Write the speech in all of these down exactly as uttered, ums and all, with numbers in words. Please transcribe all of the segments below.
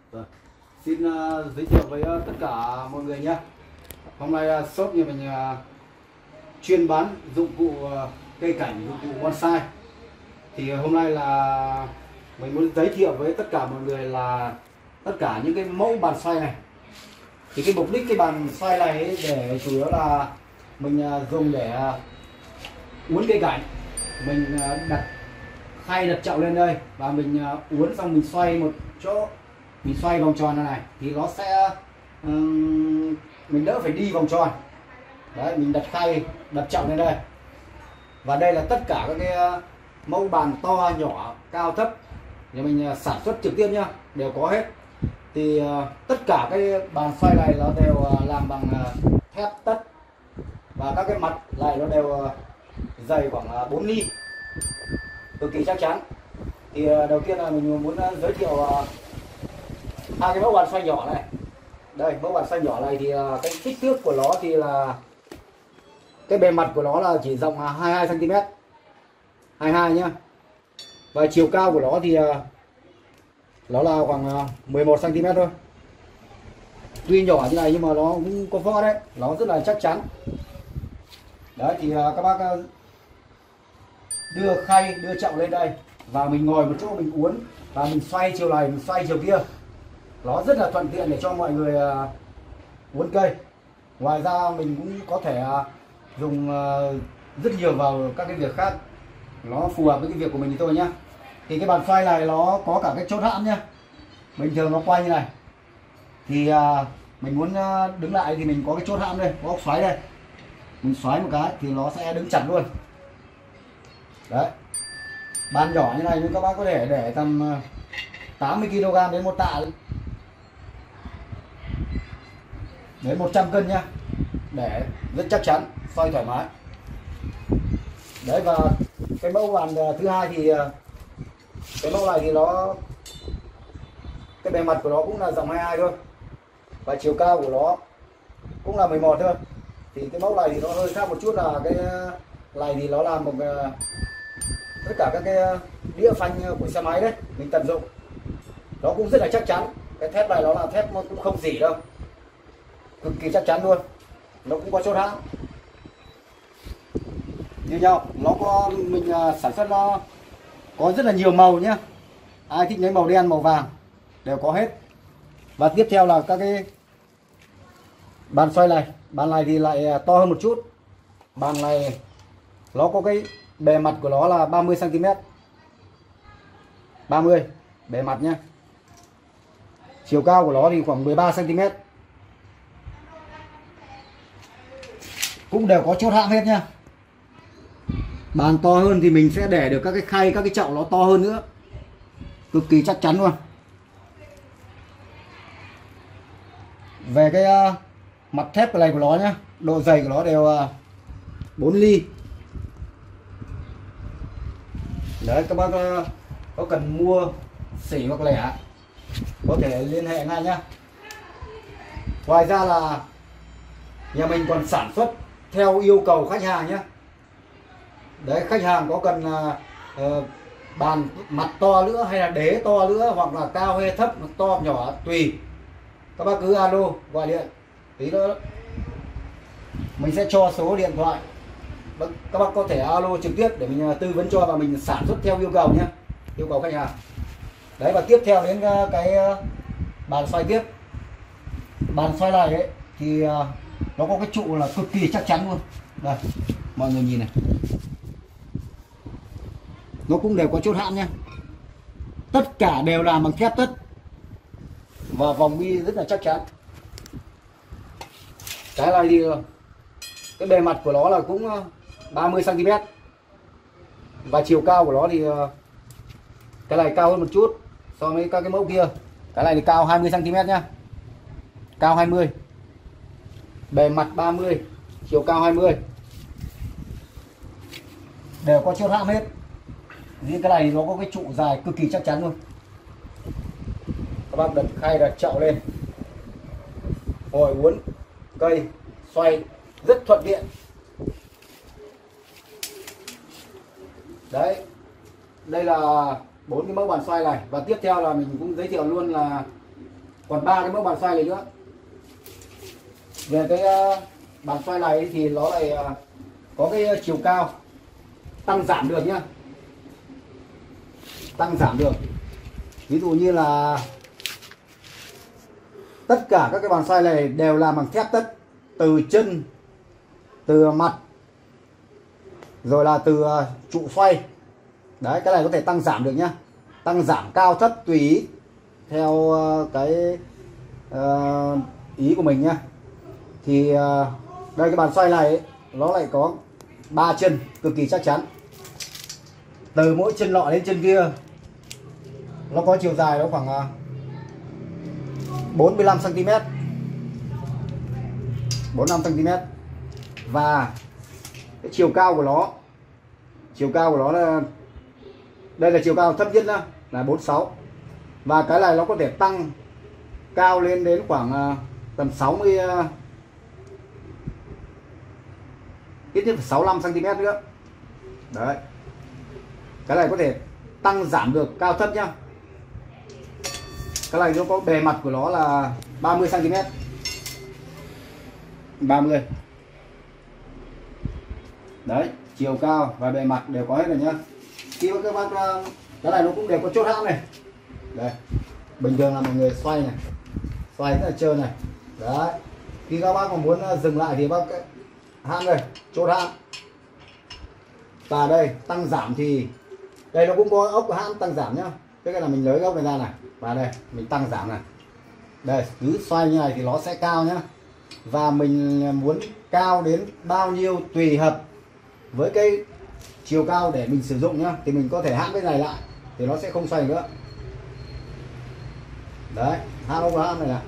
Rồi. Xin uh, giới thiệu với uh, tất cả mọi người nhé. Hôm nay uh, shop nhà mình uh, chuyên bán dụng cụ uh, cây cảnh, dụng cụ bonsai. Thì uh, hôm nay là mình muốn giới thiệu với tất cả mọi người là tất cả những cái mẫu bàn xoay này. Thì cái mục đích cái bàn xoay này ấy, để chủ yếu là mình uh, dùng để uh, uốn cây cảnh. Mình uh, đặt khay đặt chậu lên đây và mình uh, uốn xong mình xoay một chỗ, mình xoay vòng tròn này, thì nó sẽ um, mình đỡ phải đi vòng tròn. Đấy, mình đặt khay đặt chậu lên đây. Và đây là tất cả các cái uh, mẫu bàn to nhỏ cao thấp thì mình uh, sản xuất trực tiếp nhá, đều có hết. Thì uh, tất cả cái bàn xoay này nó đều uh, làm bằng uh, thép tất, và các cái mặt này nó đều uh, dày khoảng uh, bốn ly, cực kỳ chắc chắn. Thì uh, đầu tiên là mình muốn uh, giới thiệu uh, hai cái mẫu bàn xoay nhỏ này. Đây, mẫu bàn xoay nhỏ này thì uh, cái kích thước của nó thì là cái bề mặt của nó là chỉ rộng uh, hai mươi hai xăng ti mét, hai mươi hai nhá. Và chiều cao của nó thì uh, nó là khoảng uh, mười một xăng ti mét thôi. Tuy nhỏ như này nhưng mà nó cũng có vỏ đấy, nó rất là chắc chắn. Đấy thì uh, các bác uh, đưa khay, đưa chậu lên đây và mình ngồi một chỗ mình uốn và mình xoay chiều này, mình xoay chiều kia. Nó rất là thuận tiện để cho mọi người uh, uốn cây. Ngoài ra mình cũng có thể uh, dùng uh, rất nhiều vào các cái việc khác. Nó phù hợp với cái việc của mình thì thôi nhá. Thì cái bàn xoay này nó có cả cái chốt hãm nhá. Bình thường nó quay như này. Thì uh, mình muốn uh, đứng lại thì mình có cái chốt hãm đây, có ốc xoáy đây. Mình xoáy một cái thì nó sẽ đứng chặt luôn. Đấy. Bàn nhỏ như này nhưng các bác có thể để tầm tám mươi ki lô gam đến một tạ đến một trăm cân nhá, để rất chắc chắn, xoay thoải mái. Đấy, và cái mẫu bàn thứ hai thì cái mẫu này thì nó cái bề mặt của nó cũng là rộng hai mươi hai thôi, và chiều cao của nó cũng là mười một thôi. Thì cái mẫu này thì nó hơi khác một chút là cái này thì nó làm một tất cả các cái đĩa phanh của xe máy đấy mình tận dụng, nó cũng rất là chắc chắn. Cái thép này nó là thép nó cũng không rỉ đâu, cực kỳ chắc chắn luôn. Nó cũng có chốt hãm như nhau. Nó có mình uh, sản xuất nó có rất là nhiều màu nhá, ai thích lấy màu đen màu vàng đều có hết. Và tiếp theo là các cái bàn xoay này. Bàn này thì lại to hơn một chút. Bàn này nó có cái bề mặt của nó là ba mươi xăng ti mét, ba mươi bề mặt nhá. Chiều cao của nó thì khoảng mười ba xăng ti mét, cũng đều có chốt hãm hết nhá. Bàn to hơn thì mình sẽ để được các cái khay, các cái chậu nó to hơn nữa, cực kỳ chắc chắn luôn. Về cái uh, mặt thép này của nó nhá, độ dày của nó đều uh, bốn ly. Đấy, các bác uh, có cần mua xỉ hoặc lẻ có thể liên hệ ngay nhá. Ngoài ra là nhà mình còn sản xuất theo yêu cầu khách hàng nhé. Đấy, khách hàng có cần uh, uh, bàn mặt to nữa hay là đế to nữa, hoặc là cao hay thấp, to nhỏ tùy, các bác cứ alo gọi điện tí nữa mình sẽ cho số điện thoại, các bác có thể alo trực tiếp để mình tư vấn cho và mình sản xuất theo yêu cầu nhé, yêu cầu khách hàng. Đấy, và tiếp theo đến cái bàn xoay tiếp. Bàn xoay này ấy thì nó có cái trụ là cực kỳ chắc chắn luôn. Đây, mọi người nhìn này, nó cũng đều có chốt hãm nhé. Tất cả đều làm bằng thép tất và vòng bi rất là chắc chắn. Cái này thì cái bề mặt của nó là cũng ba mươi xăng ti mét, và chiều cao của nó thì cái này cao hơn một chút so với các cái mẫu kia. Cái này thì cao hai mươi xăng ti mét nhá, cao hai mươi, bề mặt ba mươi, chiều cao hai mươi, đều có chốt hãm hết. Riêng cái này thì nó có cái trụ dài cực kỳ chắc chắn luôn. Các bác đặt khay đặt chậu lên, ngồi uốn cây xoay rất thuận tiện. Đấy, đây là bốn cái mẫu bàn xoay này. Và tiếp theo là mình cũng giới thiệu luôn là còn ba cái mẫu bàn xoay này nữa. Về cái uh, bàn xoay này thì nó lại uh, có cái chiều cao tăng giảm được nhá, tăng giảm được. Ví dụ như là tất cả các cái bàn xoay này đều làm bằng thép tất, từ chân, từ mặt, rồi là từ uh, trụ xoay. Đấy, cái này có thể tăng giảm được nhá, tăng giảm cao thấp tùy ý theo uh, cái uh, ý của mình nhá. Thì uh, đây cái bàn xoay này ấy, nó lại có ba chân cực kỳ chắc chắn. Từ mỗi chân nọ đến chân kia nó có chiều dài nó khoảng uh, bốn mươi lăm xăng ti mét, bốn mươi lăm xăng ti mét. Và cái chiều cao của nó, chiều cao của nó là, đây là chiều cao thấp nhất đó, là bốn mươi sáu. Và cái này nó có thể tăng cao lên đến khoảng uh, tầm sáu mươi, uh, ít nhất phải sáu mươi lăm xăng ti mét nữa. Đấy, cái này có thể tăng giảm được cao thấp nhá. Cái này nó có bề mặt của nó là ba mươi xăng ti mét, ba mươi. Đấy, chiều cao và bề mặt đều có hết rồi nhá. Khi các bác, cái này nó cũng đều có chốt hãm này. Đây, bình thường là mọi người xoay này, xoay rất là trơn này. Đấy, khi các bác mà muốn dừng lại thì bác hãm đây, chốt hãm. Và đây tăng giảm thì đây nó cũng có ốc hãm tăng giảm nhá. Cái là mình lấy ốc này ra này, và đây mình tăng giảm này. Đây, cứ xoay như này thì nó sẽ cao nhá. Và mình muốn cao đến bao nhiêu tùy hợp với cái chiều cao để mình sử dụng nhá, thì mình có thể hãm cái này lại thì nó sẽ không xoay nữa. Đấy, hãm ốc hãm này này,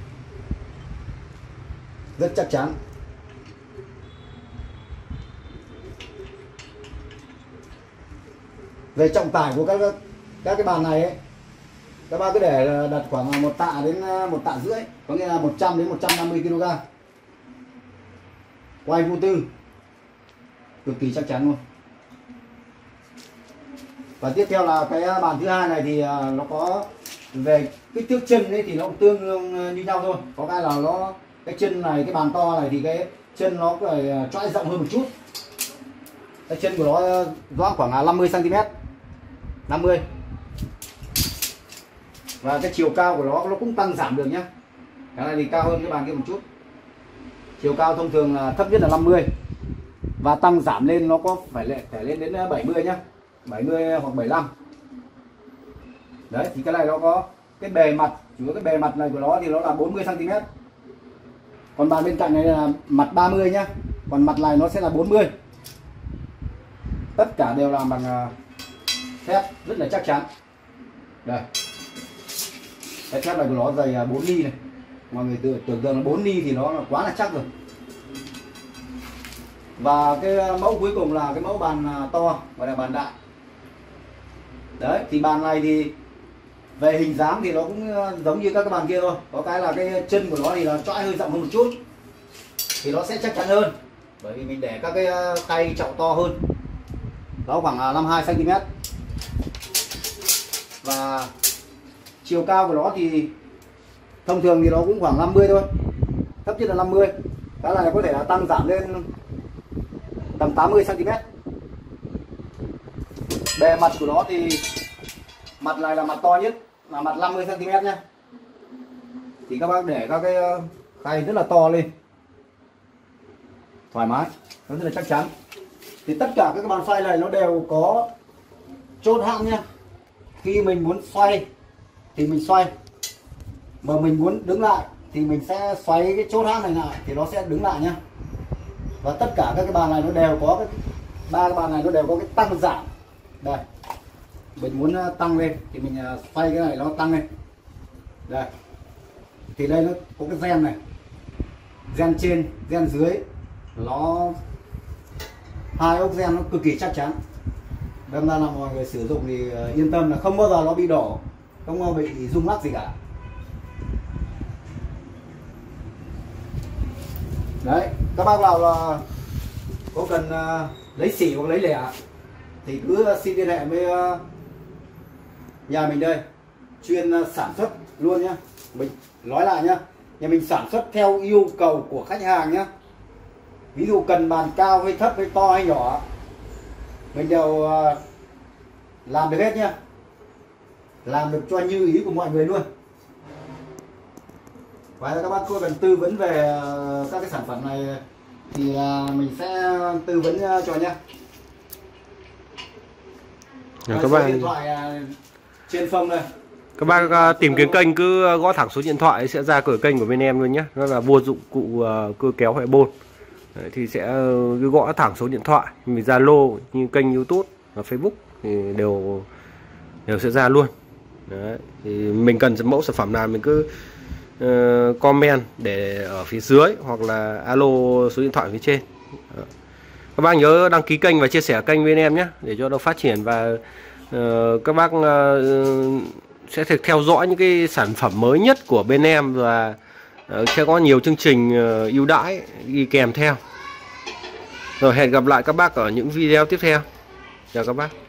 rất chắc chắn. Về trọng tải của các các cái bàn này ấy, các bác cứ để đặt khoảng một tạ đến một tạ rưỡi, có nghĩa là một trăm đến một trăm năm mươi ki lô gam. Quay vô tư, cực kỳ chắc chắn luôn. Và tiếp theo là cái bàn thứ hai này thì nó có về kích thước chân ấy thì nó cũng tương đương như nhau thôi. Có cái là nó cái chân này, cái bàn to này thì cái chân nó phải chõi rộng hơn một chút. Cái chân của nó rõ khoảng năm mươi xăng ti mét, năm mươi. Và cái chiều cao của nó nó cũng tăng giảm được nhá. Cái này thì cao hơn cái bàn kia một chút. Chiều cao thông thường là thấp nhất là năm mươi và tăng giảm lên nó có phải lệ phải lên đến bảy mươi nhá, bảy mươi hoặc bảy mươi lăm. Đấy, thì cái này nó có cái bề mặt, chủ yếu cái bề mặt này của nó thì nó là bốn mươi xăng ti mét. Còn bàn bên cạnh này là mặt ba mươi nhá, còn mặt này nó sẽ là bốn mươi. Tất cả đều làm bằng thép rất là chắc chắn. Đây, cái thép này của nó dày bốn ly này. Mọi người tưởng tưởng tượng là bốn ly thì nó là quá là chắc rồi. Và cái mẫu cuối cùng là cái mẫu bàn to, gọi là bàn đại. Đấy, thì bàn này thì về hình dáng thì nó cũng giống như các cái bàn kia thôi. Có cái là cái chân của nó thì nó chõi hơi rộng hơn một chút, thì nó sẽ chắc chắn hơn. Bởi vì mình để các cái tay chậu to hơn. Đó khoảng năm mươi hai xăng ti mét. Và chiều cao của nó thì thông thường thì nó cũng khoảng năm mươi thôi, thấp nhất là năm mươi. Cái này có thể là tăng giảm lên tầm tám mươi xăng ti mét. Bề mặt của nó thì mặt này là mặt to nhất, là mặt năm mươi xăng ti mét nhé. Thì các bác để các cái khay rất là to lên, thoải mái, nó rất là chắc chắn. Thì tất cả các bàn xoay này nó đều có chốt hãm nhá. Khi mình muốn xoay thì mình xoay, mà mình muốn đứng lại thì mình sẽ xoay cái chốt hãm này lại thì nó sẽ đứng lại nhá. Và tất cả các cái bàn này nó đều có cái ba cái bàn này nó đều có cái tăng giảm. Đây, mình muốn tăng lên thì mình xoay cái này nó tăng lên. Đây, thì đây nó có cái gen này, gen trên, gen dưới, nó hai ốc gen nó cực kỳ chắc chắn. Đâm ra là mọi người sử dụng thì yên tâm là không bao giờ nó bị đổ, không bao giờ bị rung lắc gì cả. Đấy, các bác nào là có cần uh, lấy xỉ hoặc lấy lẻ thì cứ xin liên hệ với uh, nhà mình đây, chuyên uh, sản xuất luôn nhá. Mình nói lại nhá, nhà mình sản xuất theo yêu cầu của khách hàng nhá. Ví dụ cần bàn cao hay thấp hay to hay nhỏ mình đều làm được hết nhá, làm được cho như ý của mọi người luôn. Và các bác cô cần tư vấn về các cái sản phẩm này thì mình sẽ tư vấn cho nhé. Các bạn điện thoại trên phông đây. Các bác tìm kiếm kênh cứ gõ thẳng số điện thoại sẽ ra cửa kênh của bên em luôn nhé. Đó là Vua dụng cụ cưa kéo hệ bôn. Đấy, thì sẽ cứ gõ thẳng số điện thoại, mình Zalo như kênh YouTube và Facebook thì đều đều sẽ ra luôn. Đấy, thì mình cần mẫu sản phẩm nào mình cứ uh, comment để ở phía dưới hoặc là alo số điện thoại phía trên. Đó. Các bác nhớ đăng ký kênh và chia sẻ kênh bên em nhé để cho nó phát triển, và uh, các bác uh, sẽ được theo dõi những cái sản phẩm mới nhất của bên em, và uh, sẽ có nhiều chương trình uh, ưu đãi đi kèm theo. Rồi hẹn gặp lại các bác ở những video tiếp theo. Chào các bác.